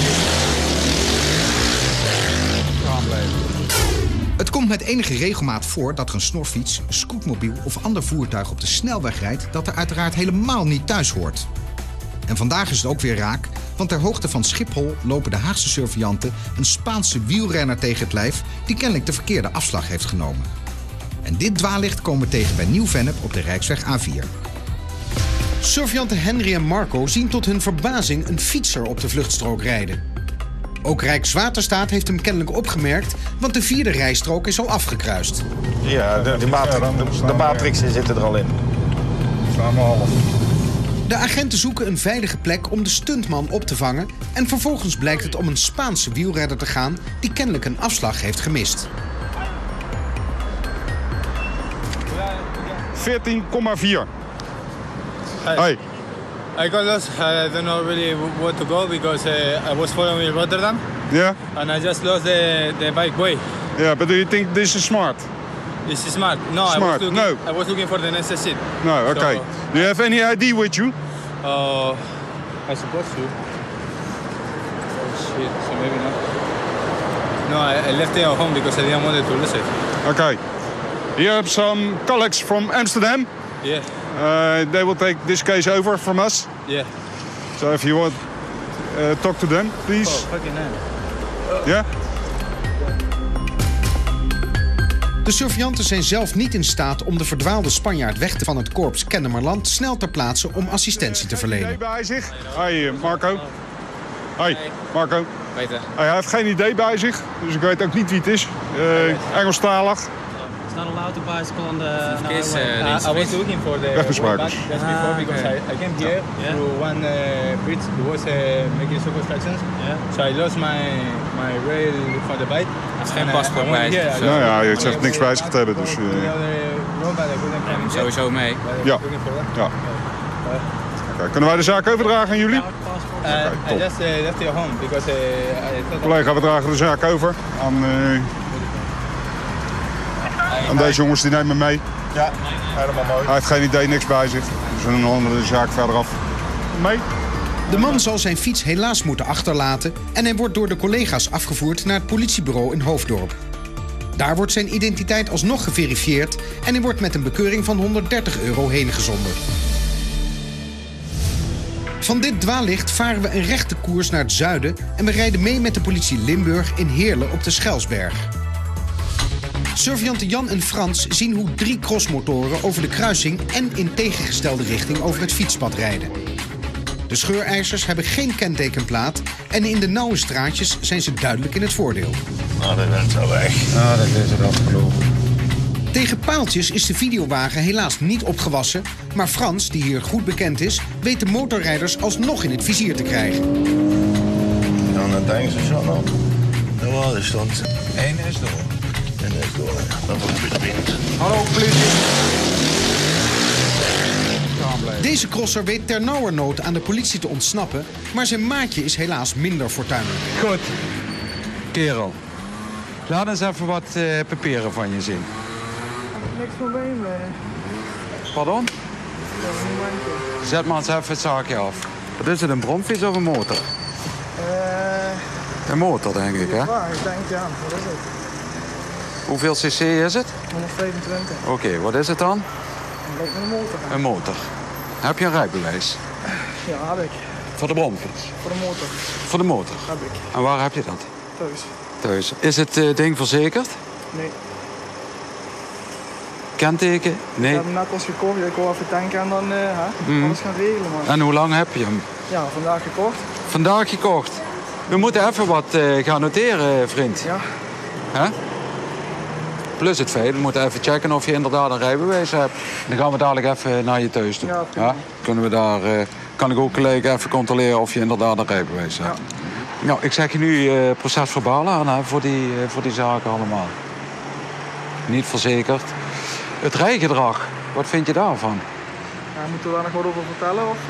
Het komt met enige regelmaat voor dat er een snorfiets, een scootmobiel of ander voertuig op de snelweg rijdt dat er uiteraard helemaal niet thuis hoort. En vandaag is het ook weer raak, want ter hoogte van Schiphol lopen de Haagse surveillanten een Spaanse wielrenner tegen het lijf die kennelijk de verkeerde afslag heeft genomen. En dit dwaallicht komen we tegen bij Nieuw-Vennep op de Rijksweg A4. Surveillanten Henry en Marco zien tot hun verbazing een fietser op de vluchtstrook rijden. Ook Rijkswaterstaat heeft hem kennelijk opgemerkt, want de 4e rijstrook is al afgekruist. Ja, de matrix zitten er al in. Samen half. De agenten zoeken een veilige plek om de stuntman op te vangen en vervolgens blijkt het om een Spaanse wielrenner te gaan die kennelijk een afslag heeft gemist. 14,4. Hey. I got lost. I don't know really where to go because I was following in Rotterdam. Yeah. And I just lost the bike way. Yeah, but do you think this is smart? This is smart. No, Smart. I was looking for the next exit. No, okay. So, Do you have any ID with you? I suppose to. Oh shit, so maybe not. No, I left it at home because I didn't want to lose it. Okay. You have some colleagues from Amsterdam? Yeah. They will take this case over from us. Yeah. So if you want, talk to them, please. Oh, fucking hell. Yeah? De surveillanten zijn zelf niet in staat om de verdwaalde Spanjaard weg te van het korps Kennemerland snel ter plaatse om assistentie te verlenen. Idee bij zich? Hoi Marco. Hoi Marco. Peter. Hij heeft geen idee bij zich, dus ik weet ook niet wie het is. Engelstalig. It's not allowed to bicycle on the... I was looking for the Wegbeschmakers. That's before because I came here through one bridge. There was making some constructions. Yeah. So I lost my rail for the bike. Geen paspoort bij zich. Nou ja, je zegt niks bij zich te hebben, dus... Sowieso mee. Ja. Ja. Okay. Kunnen wij de zaak overdragen aan jullie? I just left your home because I thought... Collega, we dragen de zaak over aan deze jongens, die nemen mee. Ja, helemaal mooi. Hij heeft geen idee, niks bij zich. Dus we houden de zaak verderaf mee. De man zal zijn fiets helaas moeten achterlaten en hij wordt door de collega's afgevoerd naar het politiebureau in Hoofddorp. Daar wordt zijn identiteit alsnog geverifieerd en hij wordt met een bekeuring van €130 heen gezonden. Van dit dwaallicht varen we een rechte koers naar het zuiden en we rijden mee met de politie Limburg in Heerlen op de Schelsberg. Surveillanten Jan en Frans zien hoe 3 crossmotoren over de kruising en in tegengestelde richting over het fietspad rijden. De scheurijzers hebben geen kentekenplaat en in de nauwe straatjes zijn ze duidelijk in het voordeel. Nou, dat is al weg. Nou, dat is het afgelopen. Tegen paaltjes is de videowagen helaas niet opgewassen, maar Frans, die hier goed bekend is, weet de motorrijders alsnog in het vizier te krijgen. Nou, dan denken ze zo nog. De waarde stond. Eén is door. En dat is door. Dat wordt een beetje wind. Hallo, politie. Deze crosser weet ternauwernood aan de politie te ontsnappen, maar zijn maatje is helaas minder fortuinlijk. Goed. Kerel. Laat eens even wat papieren van je zien. Niks van bij me. Pardon? Zet maar eens even het zaakje af. Wat is het, een bromfiets of een motor? Een motor, denk ik, hè? Ja, ik denk ja. Wat is het? Hoeveel cc is het? 125. Oké, wat is het dan? Dat lijkt me een motor. Een motor. Heb je een rijbewijs? Ja, heb ik. Voor de bromfiets? Voor de motor. Voor de motor? Heb ik. En waar heb je dat? Thuis. Thuis. Is het ding verzekerd? Nee. Kenteken? Nee. Ik heb hem net pas gekocht. Ik wil even tanken en dan alles gaan regelen, man. En hoe lang heb je hem? Ja, vandaag gekocht. Vandaag gekocht. We moeten even wat gaan noteren, vriend. Ja. Hè? Plus het feit, we moeten even checken of je inderdaad een rijbewijs hebt. Dan gaan we dadelijk even naar je thuis toe. Ja, prima. Kunnen we daar, kan ik ook gelijk even controleren of je inderdaad een rijbewijs hebt. Ja. Nou, ik zeg je nu procesverbaal aan hè, voor die zaken allemaal. Niet verzekerd. Het rijgedrag, wat vind je daarvan? Ja, moeten we daar nog wat over vertellen? Of,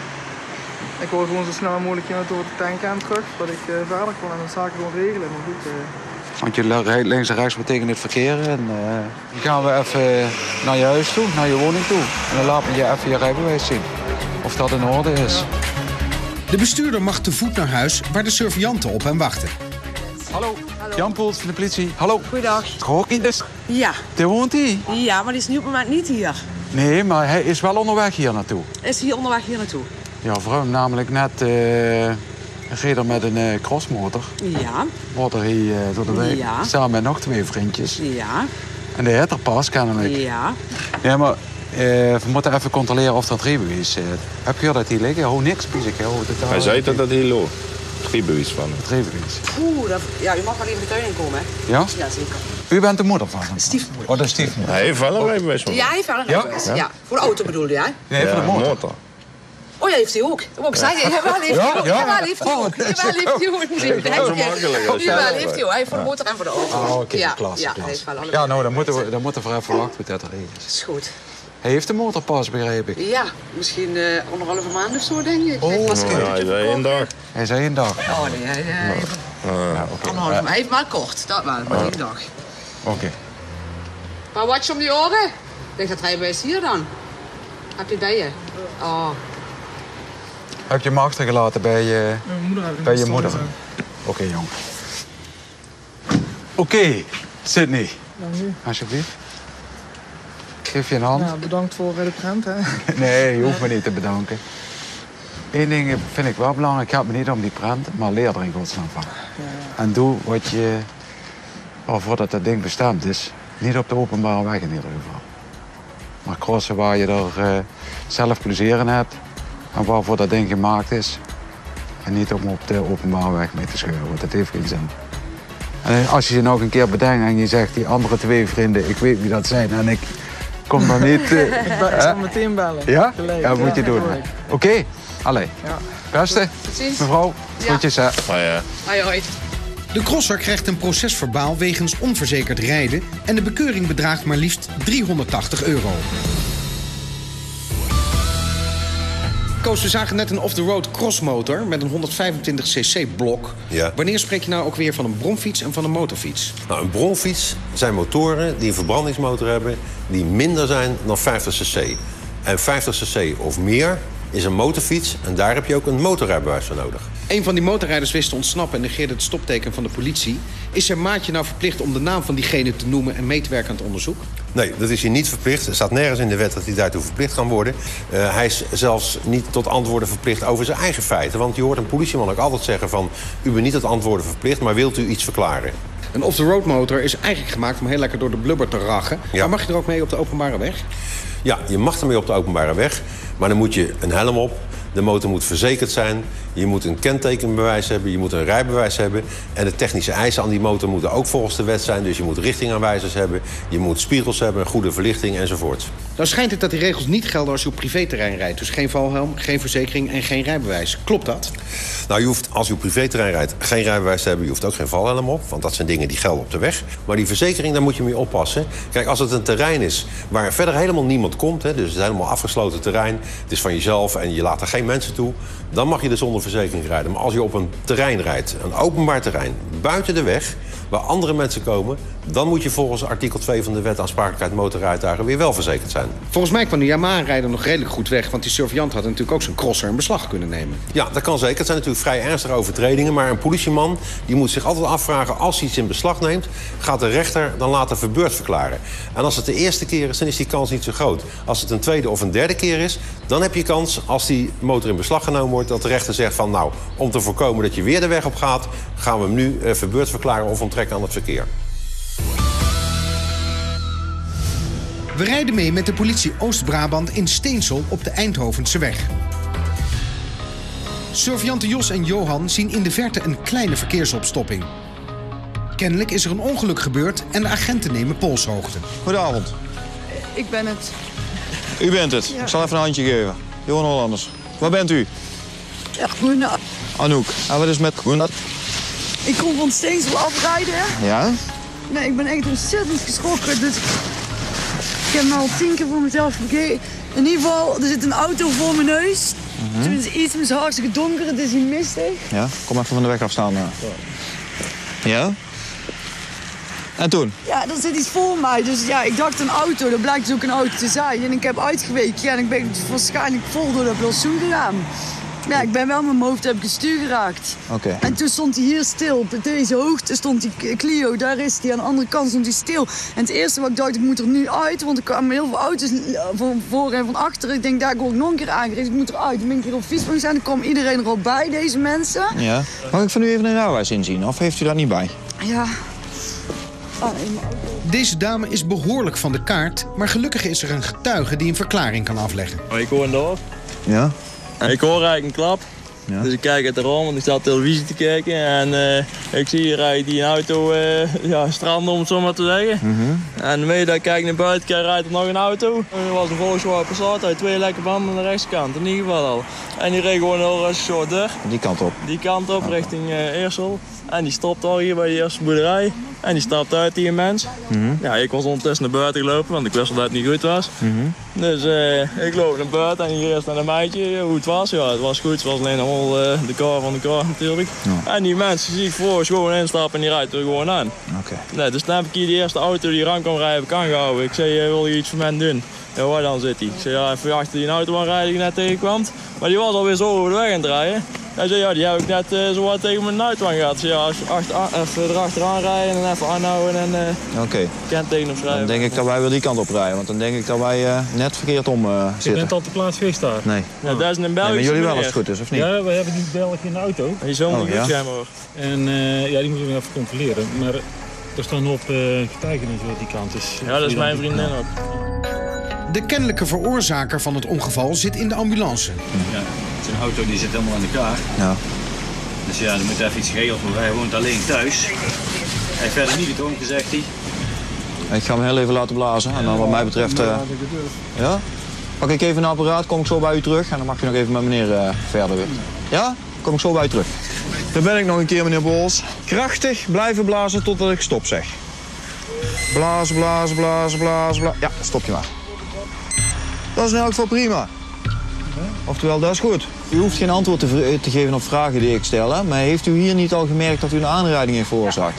ik wil gewoon zo snel mogelijk iemand over de tanken en terug, dat ik verder kon en de zaken gewoon regelen. Maar goed, want je rijdt links en rechts betekent het verkeer. En dan gaan we even naar je huis toe, naar je woning toe. En dan laat je even je rijbewijs zien. Of dat in orde is. De bestuurder mag te voet naar huis waar de surveillanten op hem wachten. Hallo. Jan Poels van de politie. Hallo. Goeiedag. Gorky dus? Ja. Daar woont hij? Ja, maar die is nu op het moment niet hier. Nee, maar hij is wel onderweg hier naartoe. Is hij onderweg hier naartoe? Ja, voor hem namelijk net reed er met een crossmotor. Ja. Wordt er hier door de week. Ja. Samen met nog 2 vriendjes. Ja. En de heeft er pas kennelijk. Ja. Nee, maar we moeten even controleren of dat rijbewijs zit. Heb je dat hier liggen? Oh, niks, pies ik. Hij zei dat dat hier loopt. Het rijbewijs van. Het rijbewijs. Ja, u mag wel even de tuin in komen, hè? Ja? Ja, zeker. U bent de moeder van hem? Stiefmoeder. Oh, de stiefmoeder. Hij heeft wel een rijbewijs van. Ja, hij heeft wel een rijbewijs. Ja. Voor de auto bedoelde jij? Nee, voor de motor. Oh ja, heeft hij ook. Dat wil ik zeggen. Jawel, heeft hij ook. Jawel, heeft hij ook. Jawel, heeft hij ook. Jawel, heeft hij ook. Hij heeft voor de motor en voor de auto. Oh, oké, klasse. Ja, hij heeft wel allebei. Ja, nou, dan moeten we even wachten met dat regels. Dat is goed. Hij heeft de motorpas, begreep ik. Ja, misschien 1,5 maand of zo, denk ik. Oh, hij zei een dag. Hij zei een dag. Oh nee, hij heeft maar kort, dat wel, maar niet een dag. Oké. Maar wat je om die oren? Ik denk dat hij bij is hier dan. Heb je het bij je? Oh. Heb je hem achtergelaten bij je moeder? Oké, jong. Oké, Sydney. Dank u. Alsjeblieft. Ik geef je een hand. Nou, bedankt voor de prent, hè. Nee, je hoeft me niet te bedanken. Eén ding vind ik wel belangrijk. Het gaat me niet om die prent, maar leer er in godsnaam van. Ja. En doe wat je, voordat dat ding bestemd is, niet op de openbare weg in ieder geval. Maar crossen waar je er zelf plezier in hebt en waarvoor dat ding gemaakt is. En niet om op de openbare weg mee te scheuren, want dat heeft geen zin. En als je je nog een keer bedenkt en je zegt, die andere 2 vrienden, ik weet wie dat zijn en ik kom dan niet... Ik zal meteen bellen. Ja? Gelijk, ja, dat moet je doen. Oké. Allee. Ja. Beste. Mevrouw, groetjes hè. Hoi, hoi. De crosser krijgt een procesverbaal wegens onverzekerd rijden en de bekeuring bedraagt maar liefst €380. Koos, we zagen net een off-the-road crossmotor met een 125cc blok. Ja. Wanneer spreek je nou ook weer van een bromfiets en van een motorfiets? Nou, een bromfiets zijn motoren die een verbrandingsmotor hebben die minder zijn dan 50cc. En 50cc of meer is een motorfiets en daar heb je ook een motorrijbewijs voor nodig. Een van die motorrijders wist te ontsnappen en negeerde het stopteken van de politie. Is zijn maatje nou verplicht om de naam van diegene te noemen en mee te werken aan het onderzoek? Nee, dat is hij niet verplicht. Er staat nergens in de wet dat hij daartoe verplicht kan worden. Hij is zelfs niet tot antwoorden verplicht over zijn eigen feiten. Want je hoort een politieman ook altijd zeggen van... u bent niet tot antwoorden verplicht, maar wilt u iets verklaren? Een off-the-road motor is eigenlijk gemaakt om heel lekker door de blubber te rachen. Ja. Maar mag je er ook mee op de openbare weg? Ja, je mag ermee op de openbare weg. Maar dan moet je een helm op. De motor moet verzekerd zijn. Je moet een kentekenbewijs hebben. Je moet een rijbewijs hebben. En de technische eisen aan die motor moeten ook volgens de wet zijn. Dus je moet richtingaanwijzers hebben. Je moet spiegels hebben, een goede verlichting enzovoort. Nou schijnt het dat die regels niet gelden als je op privéterrein rijdt. Dus geen valhelm, geen verzekering en geen rijbewijs. Klopt dat? Nou, je hoeft als je op privéterrein rijdt geen rijbewijs te hebben. Je hoeft ook geen valhelm op. Want dat zijn dingen die gelden op de weg. Maar die verzekering, daar moet je mee oppassen. Kijk, als het een terrein is waar verder helemaal niemand komt. Hè, dus het is helemaal afgesloten terrein. Het is van jezelf en je laat er geen mensen toe. Dan mag je er zonder verzekering rijden. Maar als je op een terrein rijdt, een openbaar terrein, buiten de weg, waar andere mensen komen, dan moet je volgens artikel 2 van de wet aansprakelijkheid motorrijtuigen weer wel verzekerd zijn. Volgens mij kwam de Yamaha-rijder nog redelijk goed weg, want die surveillant had natuurlijk ook zijn crosser in beslag kunnen nemen. Ja, dat kan zeker. Het zijn natuurlijk vrij ernstige overtredingen, maar een politieman die moet zich altijd afvragen, als hij iets in beslag neemt, gaat de rechter dan later verbeurd verklaren. En als het de eerste keer is, dan is die kans niet zo groot. Als het een tweede of een derde keer is, dan heb je kans, als die motor in beslag genomen wordt, dat de rechter zegt van nou, om te voorkomen dat je weer de weg op gaat, gaan we hem nu verbeurd verklaren of onttrekken aan het verkeer. We rijden mee met de politie Oost-Brabant in Steensel op de Eindhovense weg. Surveillanten Jos en Johan zien in de verte een kleine verkeersopstopping. Kennelijk is er een ongeluk gebeurd en de agenten nemen polshoogte. Goedenavond. Ik ben het. U bent het. Ja. Ik zal even een handje geven. Johan Hollanders. Waar bent u? Ja, goedenavond. Anouk. En wat is met Groenat? Ik kom van Steensel afrijden. Ja? Nee, ik ben echt ontzettend geschrokken. Dus ik heb me al 10 keer voor mezelf vergeten. In ieder geval, er zit een auto voor mijn neus. Tenminste, iets, het is hartstikke donker, het is hier mistig. Ja? Kom even van de weg afstaan. Ja? En toen? Ja, er zit iets voor mij. Dus ja, ik dacht een auto, dat blijkt dus ook een auto te zijn. En ik heb uitgeweken ja, en ik ben waarschijnlijk vol door dat plantsoen gegaan. Ja, ik ben wel met mijn hoofd heb ik het stuur geraakt. Oké. En toen stond hij hier stil. Op deze hoogte stond die Clio, daar is hij. Aan de andere kant stond hij stil. En het eerste wat ik dacht, ik moet er nu uit. Want er kwamen heel veel auto's van voor en van achter. Ik denk, daar word ik nog een keer aangereden. Ik moet eruit. Dan ben ik hier op fietsbank zijn. Dan kwam iedereen er al bij, deze mensen. Ja. Mag ik van u even een rijbewijs inzien? Of heeft u dat niet bij? Ja. Deze dame is behoorlijk van de kaart, maar gelukkig is er een getuige die een verklaring kan afleggen. Ik hoor een dorp. Ja. En ik hoor eigenlijk een klap. Ja. Dus ik kijk uit de raam, want ik sta televisie te kijken. En ik zie hier rijdt die een auto stranden, om het zo maar te zeggen. En mee dat ik kijk naar buiten, rijdt er nog een auto. Er was een Volkswagen Passat uit 2 lekke banden aan de rechtskant, in ieder geval al. En die reed gewoon heel rustig zo door. Die kant op? Die kant op, richting Eersel. En die stopt al hier bij de eerste boerderij. En die stapt uit, die mens. Ja, ik was ondertussen naar buiten gelopen, want ik wist dat het niet goed was. Dus ik loop naar buiten en hier eerst naar een meidje hoe het was. Ja, het was goed. Het was alleen allemaal de kar van de kar natuurlijk. Ja. En die mensen zie ik voor gewoon instappen en die rijdt er gewoon aan. Nee, dus dan heb ik hier de eerste auto die eraan kwam rijden, heb ik aangehouden. Ik zei, wil je iets voor mij doen? Ja, waar dan zit hij? Ik zei, ja, even achter die auto aanrijden die net tegenkwam. Maar die was alweer zo over de weg aan het rijden. Hij zei, ja, die heb ik net zo wat tegen mijn uitwang gehad. Dus ja, als even erachteraan rijden en even aanhouden en kenteken opschrijven. Dan denk ik dat wij weer die kant op rijden, want dan denk ik dat wij net verkeerd om zitten. Je bent al te plaats geweest daar? Nee. Ja, dat is een Belgische maar jullie wel meneer. als het goed is, of niet? Ja, we hebben die Belg in de auto. Die is helemaal goed, ja, hoor. En ja, die moeten we even controleren. Maar er staan op getuigen en zo die kant. Dus, ja, dat is mijn vriendin ook. De kennelijke veroorzaker van het ongeval zit in de ambulance. Ja, zijn auto die zit helemaal aan elkaar. Ja. Dus ja, er moet even iets geregeld worden. Hij woont alleen thuis. Hij heeft verder niet gedronken, zegt hij. Ik ga hem heel even laten blazen. En dan wat mij betreft... Ja? Pak ik even een apparaat, kom ik zo bij u terug. En dan mag je nog even met meneer verder weer. Ja? Kom ik zo bij u terug. Daar ben ik nog een keer, meneer Bols. Krachtig blijven blazen totdat ik stop zeg. Blazen, blazen, blazen, blazen, blazen. Ja, stop je maar. Dat is in elk geval prima. Oftewel, dat is goed. U hoeft geen antwoord te geven op vragen die ik stel, hè? Maar heeft u hier niet al gemerkt dat u een aanrijding heeft veroorzaakt?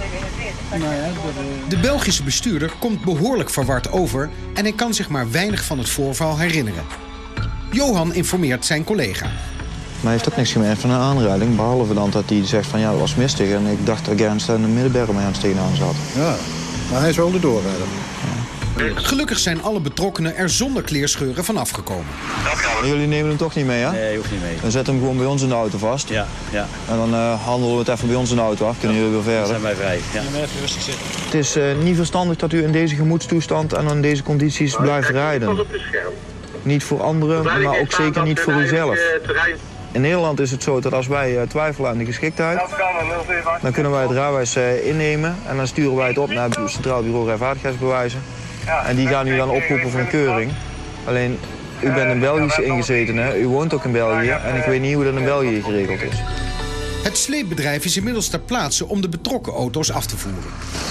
De Belgische bestuurder komt behoorlijk verward over en hij kan zich maar weinig van het voorval herinneren. Johan informeert zijn collega. Maar hij heeft ook niks gemerkt van een aanrijding, behalve dan dat hij zegt van ja, dat was mistig. En ik dacht dat Gernst in de middenberg met hem tegenaan zat. Ja, maar hij is wel de doorrijder. Gelukkig zijn alle betrokkenen er zonder kleerscheuren vanaf gekomen. Maar jullie nemen hem toch niet mee, hè? Nee, je hoeft niet mee. Dan zetten we hem gewoon bij ons in de auto vast. Ja, ja. En dan handelen we het even bij ons in de auto af. Kunnen jullie weer verder. Dan zijn wij vrij. Ja. Het is niet verstandig dat u in deze gemoedstoestand en in deze condities blijft rijden. Niet voor anderen, maar ook zeker niet voor uzelf. In Nederland is het zo dat als wij twijfelen aan de geschiktheid, dan kunnen wij het rijbewijs innemen en dan sturen wij het op naar het Centraal Bureau Rijvaardigheidsbewijzen. En die gaan u dan oproepen voor een keuring. Alleen, u bent een Belgische ingezetene, u woont ook in België en ik weet niet hoe dat in België geregeld is. Het sleepbedrijf is inmiddels ter plaatse om de betrokken auto's af te voeren.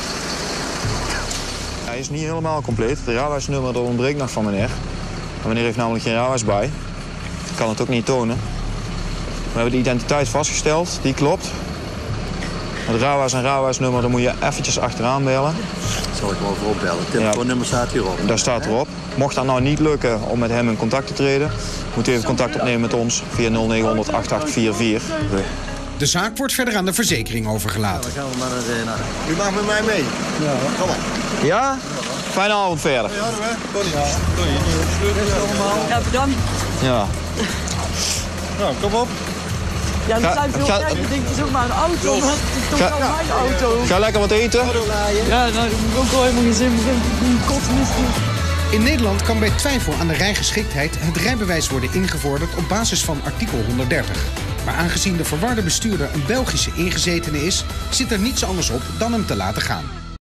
Hij is niet helemaal compleet. Het rijbewijsnummer dat ontbreekt nog van meneer. En meneer heeft namelijk geen rijbewijs bij. Ik kan het ook niet tonen. We hebben de identiteit vastgesteld, die klopt. Het rijbewijs en rijbewijsnummer, dan moet je eventjes achteraan bellen. Dat zal ik wel voor opbellen. Het telefoonnummer staat hierop. Daar staat erop. Mocht dat nou niet lukken om met hem in contact te treden, moet u even contact opnemen met ons via 0900 8844. De zaak wordt verder aan de verzekering overgelaten. Dan gaan we maar naar. U mag met mij mee. Ja, kom maar. Ja? Fijne avond verder. Ja, bedankt. Ja. Nou, kom op. Ja, dat zijn veel kijken. Ik denk, het is ook maar een auto, maar het is toch wel mijn auto. Ga lekker wat eten. Ja, nou, daar moet ik ook wel helemaal geen zin in. In Nederland kan bij twijfel aan de rijgeschiktheid het rijbewijs worden ingevorderd op basis van artikel 130. Maar aangezien de verwarde bestuurder een Belgische ingezetene is, zit er niets anders op dan hem te laten gaan.